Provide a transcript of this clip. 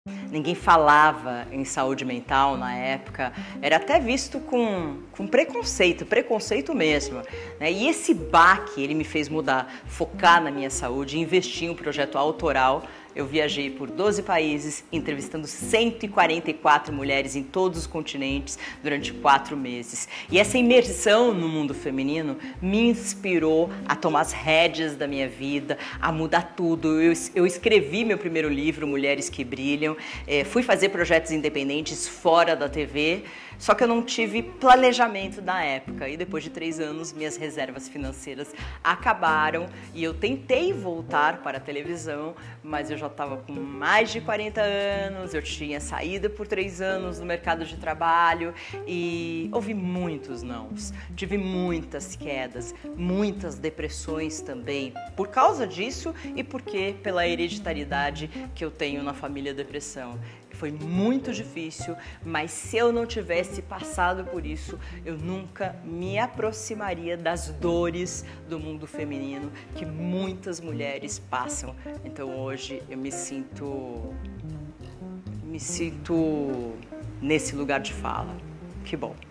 Ninguém falava em saúde mental na época, era até visto com preconceito, preconceito mesmo, né? E esse baque, ele me fez mudar, focar na minha saúde, investir em um projeto autoral. Eu viajei por 12 países, entrevistando 144 mulheres em todos os continentes durante 4 meses. E essa imersão no mundo feminino me inspirou a tomar as rédeas da minha vida, a mudar tudo. Eu escrevi meu primeiro livro, Mulheres que Brilham, fui fazer projetos independentes fora da TV, só que eu não tive planejamento na época. E depois de 3 anos, minhas reservas financeiras acabaram e eu tentei voltar para a televisão, mas eu já estava com mais de 40 anos, eu tinha saído por 3 anos no mercado de trabalho e ouvi muitos nãos, tive muitas quedas, muitas depressões também, por causa disso e porque pela hereditariedade que eu tenho na família depressão. Foi muito difícil, mas se eu não tivesse passado por isso, eu nunca me aproximaria das dores do mundo feminino que muitas mulheres passam. Então hoje eu me sinto nesse lugar de fala. Que bom.